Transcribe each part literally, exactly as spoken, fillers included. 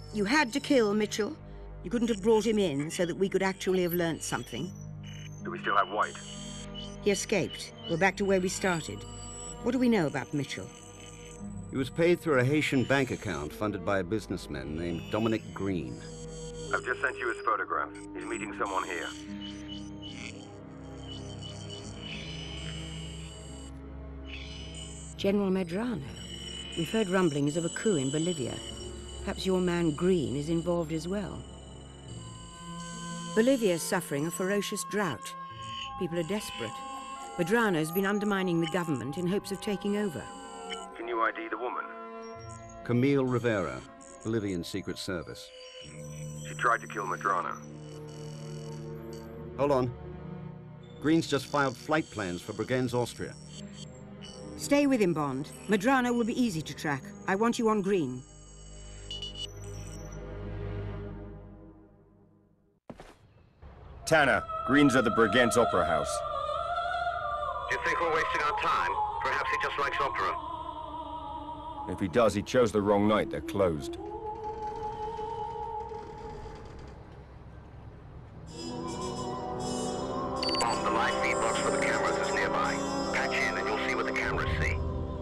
You had to kill Mitchell. You couldn't have brought him in so that we could actually have learnt something. Do we still have White? He escaped. We're back to where we started. What do we know about Mitchell? He was paid through a Haitian bank account funded by a businessman named Dominic Green. I've just sent you his photograph. He's meeting someone here. General Medrano. We've heard rumblings of a coup in Bolivia. Perhaps your man Green is involved as well. Bolivia is suffering a ferocious drought. People are desperate. Medrano's been undermining the government in hopes of taking over. Can you I D the woman? Camille Rivera, Bolivian Secret Service. She tried to kill Medrano. Hold on. Green's just filed flight plans for Bregenz, Austria. Stay with him, Bond. Medrano will be easy to track. I want you on Green. Tanner, Green's at the Bregenz Opera House. Do you think we're wasting our time? Perhaps he just likes opera. If he does, he chose the wrong night. They're closed. Bond, the live feed box for the cameras is nearby. Patch in and you'll see what the cameras see.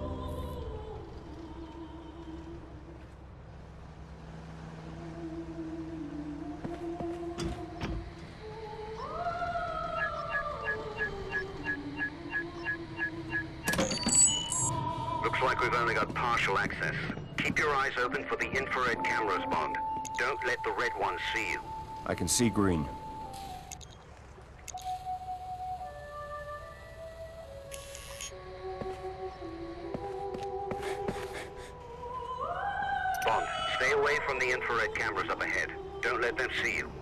Looks like we've only got partial access. Keep your eyes open for the infrared cameras, Bond. Don't let the red ones see you. I can see Green. Bond, stay away from the infrared cameras up ahead. Don't let them see you.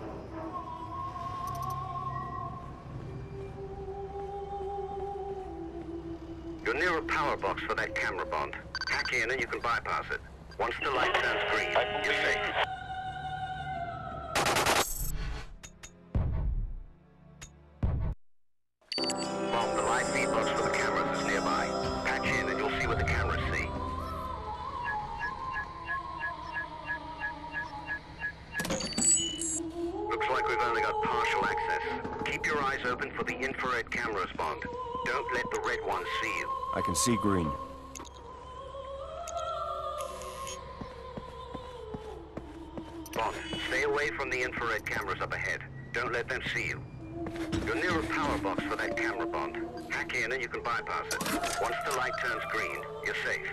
You're near a power box for that camera, Bond. Hack in and you can bypass it. Once the light turns green, you're safe. Bond, the live feed box for the cameras is nearby. Patch in and you'll see what the cameras see. Looks like we've only got partial access. Keep your eyes open for the infrared cameras, Bond. Don't let the red ones see you. I can see Green. Bond, stay away from the infrared cameras up ahead. Don't let them see you. You're near a power box for that camera, Bond. Hack in and you can bypass it. Once the light turns green, you're safe.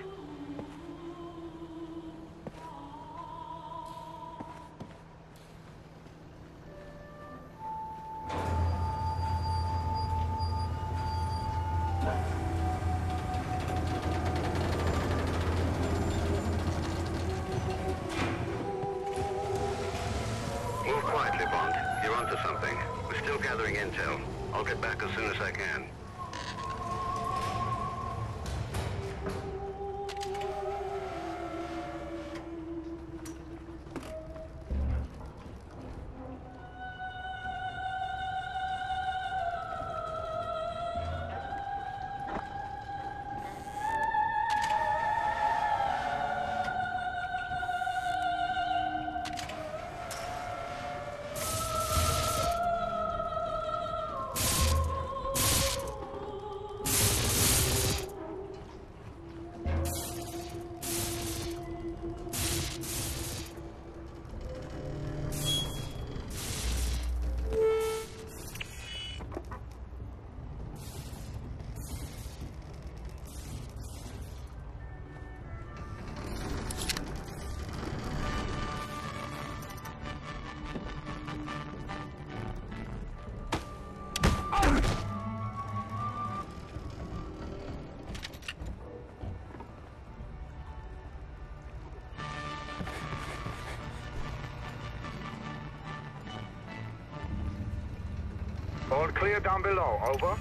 Move quietly, Bond. You're onto something. We're still gathering intel. I'll get back as soon as I can. All clear down below, over.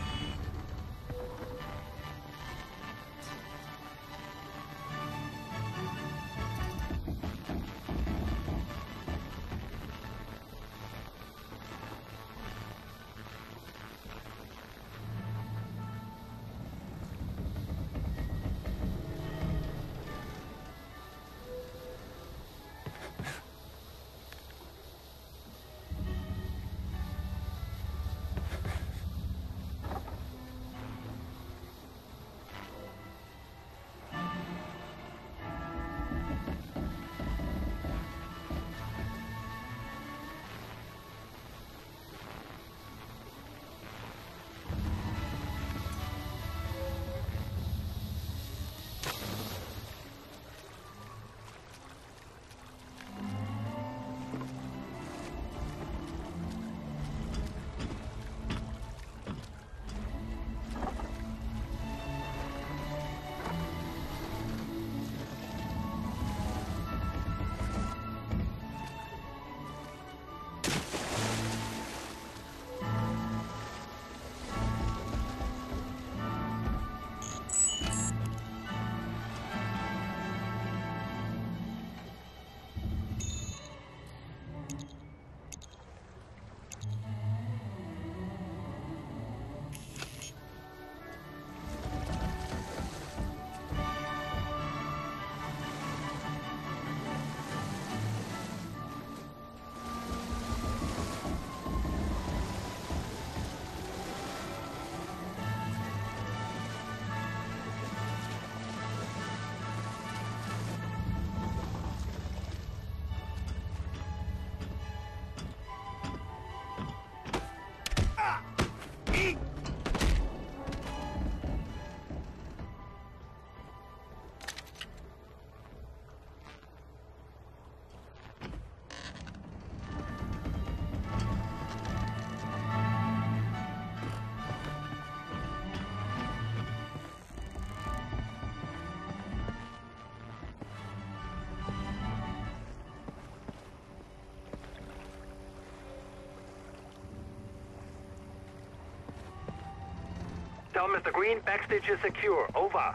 Tell Mister Green backstage is secure. Over.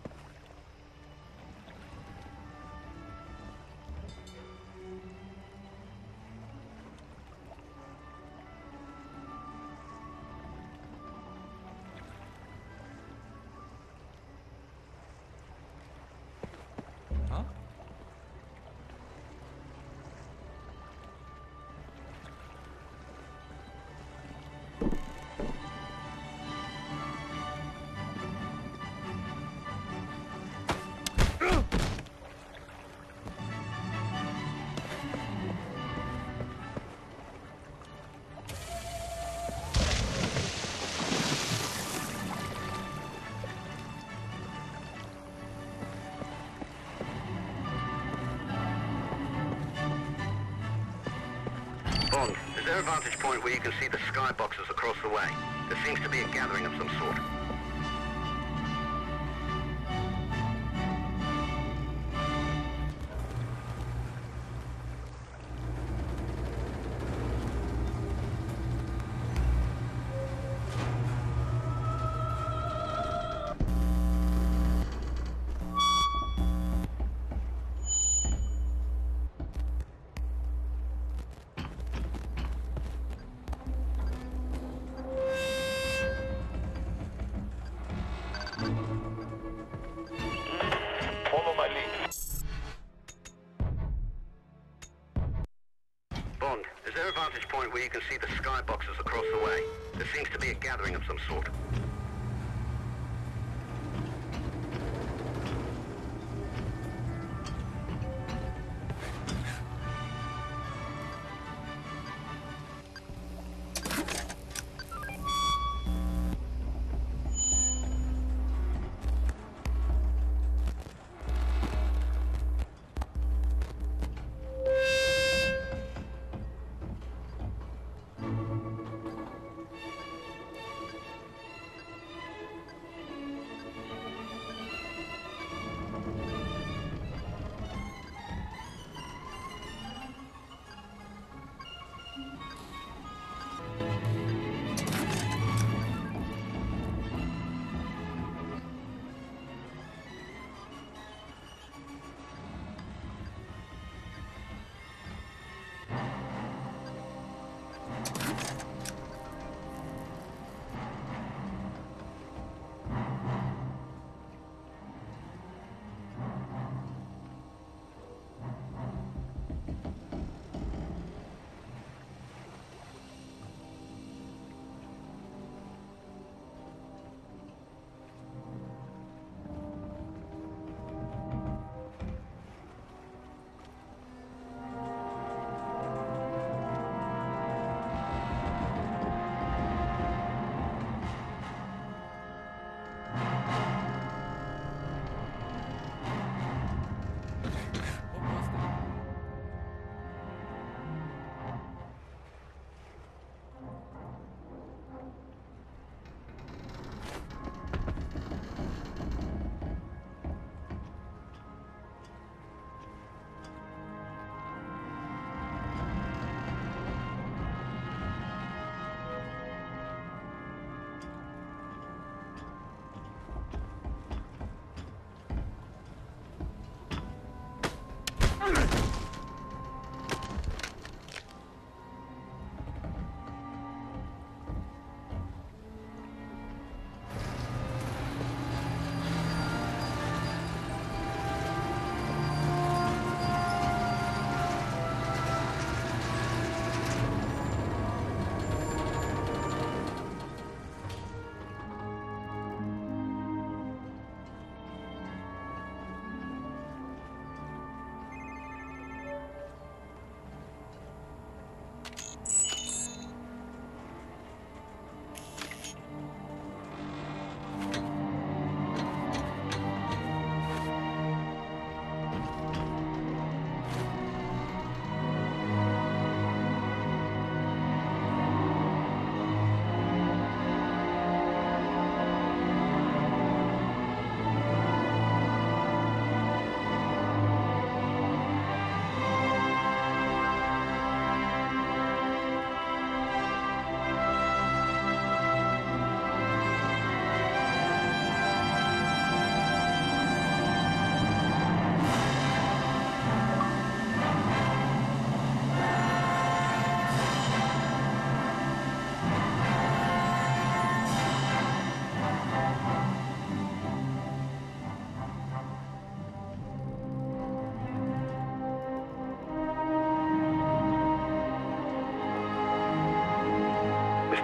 Bond, is there a vantage point where you can see the skyboxes across the way? There seems to be a gathering of some sort. Follow my lead. Bond, is there a vantage point where you can see the skyboxes across the way? There seems to be a gathering of some sort.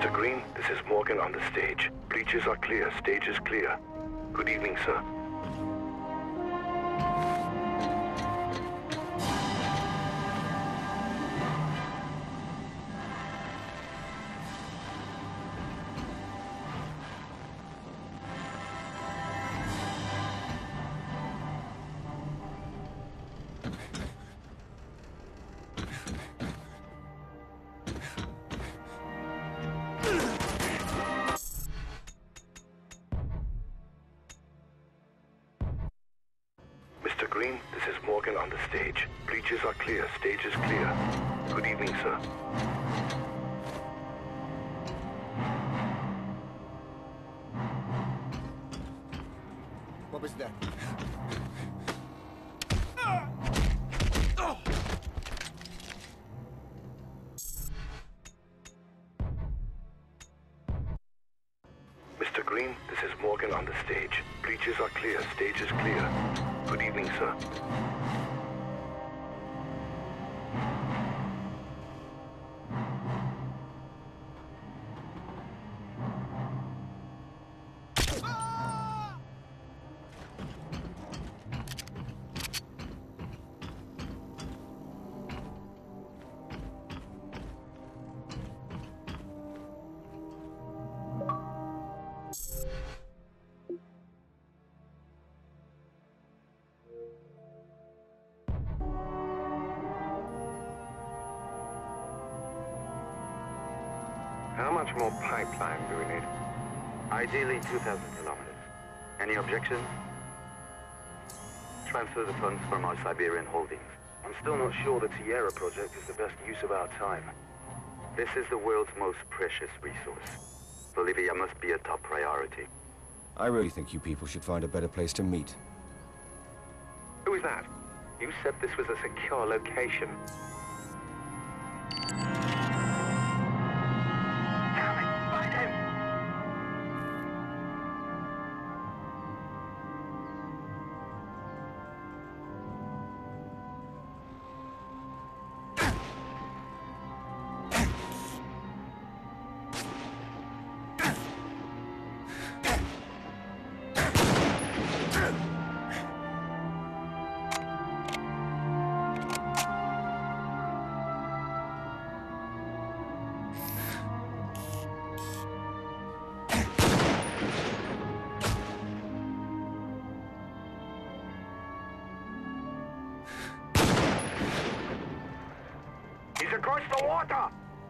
Mister Green, this is Morgan on the stage. Breaches are clear, stage is clear. Good evening, sir. Mister Green, this is Morgan on the stage. Breaches are clear, stage is clear. Good evening, sir. What was that? Mister Green, this is Morgan on the stage. Breaches are clear, stage is clear. Good evening, sir. How much more pipeline do we need? Ideally two thousand kilometers. Any objections? Transfer the funds from our Siberian holdings. I'm still not sure the Tierra project is the best use of our time. This is the world's most precious resource. Bolivia must be a top priority. I really think you people should find a better place to meet. Who is that? You said this was a secure location. Damn it! Find him! He's across the water!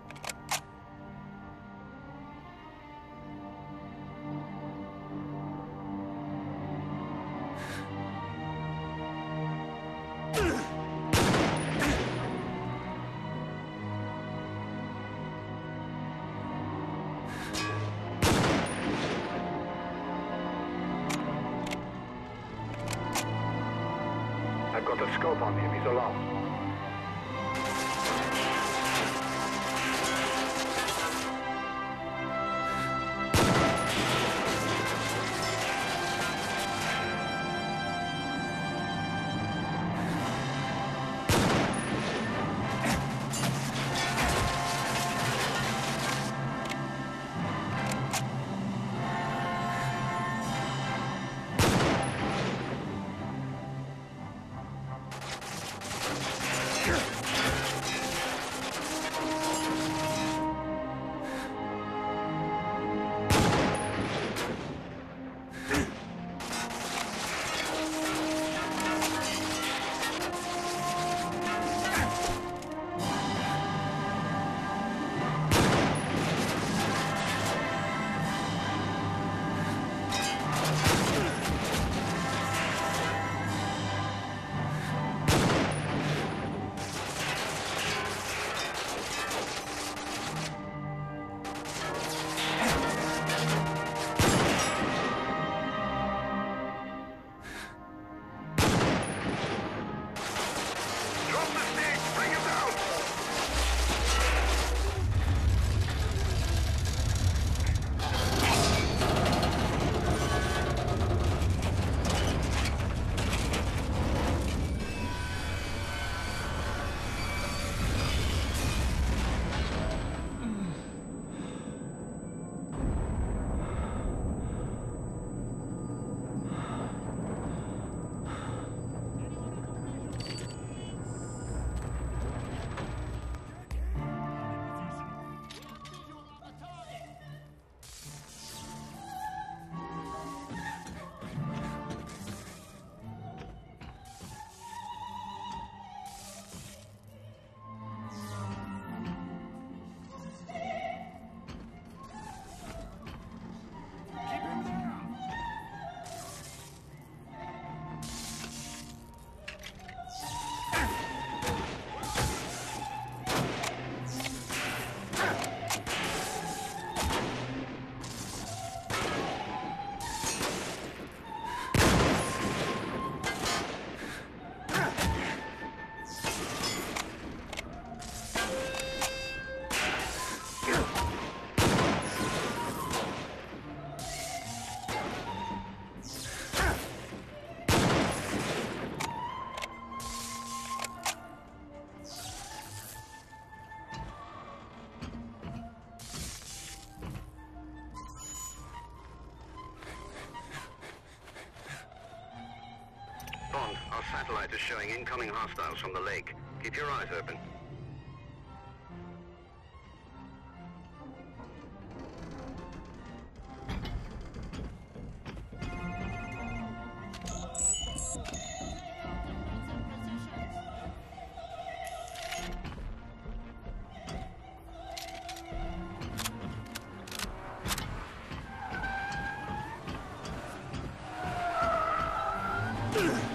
I've got a scope on him. He's alone. Our satellite is showing incoming hostiles from the lake. Keep your eyes open. Ugh!